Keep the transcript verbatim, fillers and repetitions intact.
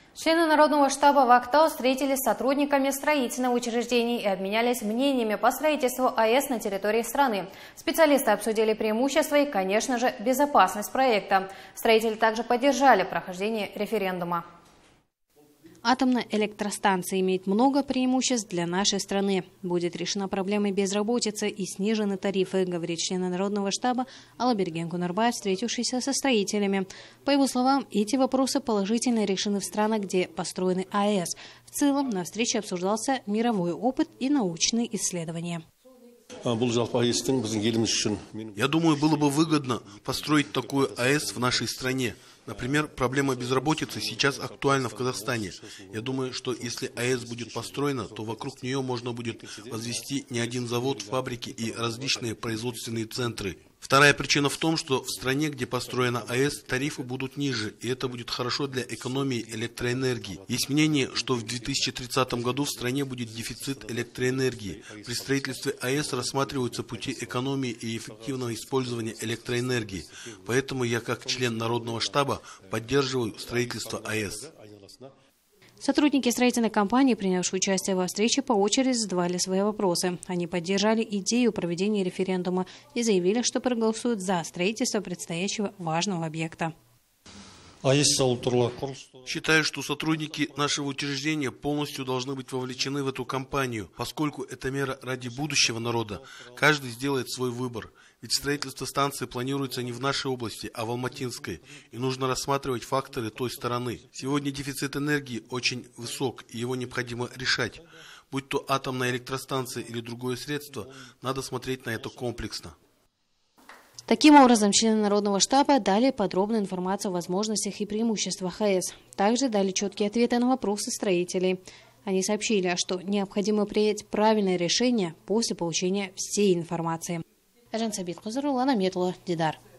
Члены Народного штаба в Актау встретились с сотрудниками строительных учреждений и обменялись мнениями по строительству АЭС на территории страны. Специалисты обсудили преимущества и, конечно же, безопасность проекта. Строители также поддержали прохождение референдума. Атомная электростанция имеет много преимуществ для нашей страны. Будет решена проблема безработицы и снижены тарифы, говорит член Народного штаба Алаберген Кунарбаев, встретившийся со строителями. По его словам, эти вопросы положительно решены в странах, где построены АЭС. В целом, на встрече обсуждался мировой опыт и научные исследования. Я думаю, было бы выгодно построить такую АЭС в нашей стране. Например, проблема безработицы сейчас актуальна в Казахстане. Я думаю, что если АЭС будет построена, то вокруг нее можно будет возвести не один завод, фабрики и различные производственные центры. Вторая причина в том, что в стране, где построена АЭС, тарифы будут ниже, и это будет хорошо для экономии электроэнергии. Есть мнение, что в две тысячи тридцатом году в стране будет дефицит электроэнергии. При строительстве АЭС рассматриваются пути экономии и эффективного использования электроэнергии. Поэтому я, как член Народного штаба, поддерживаю строительство АЭС. Сотрудники строительной компании, принявшие участие во встрече, по очереди задавали свои вопросы. Они поддержали идею проведения референдума и заявили, что проголосуют за строительство предстоящего важного объекта. Считаю, что сотрудники нашего учреждения полностью должны быть вовлечены в эту кампанию, поскольку это мера ради будущего народа. Каждый сделает свой выбор. Ведь строительство станции планируется не в нашей области, а в Алматинской, и нужно рассматривать факторы той стороны. Сегодня дефицит энергии очень высок, и его необходимо решать. Будь то атомная электростанция или другое средство, надо смотреть на это комплексно. Таким образом, члены Народного штаба дали подробную информацию о возможностях и преимуществах АЭС. Также дали четкие ответы на вопросы строителей. Они сообщили, что необходимо принять правильное решение после получения всей информации. Ажан Сабит Кузар, Улан Аметова, Дидар.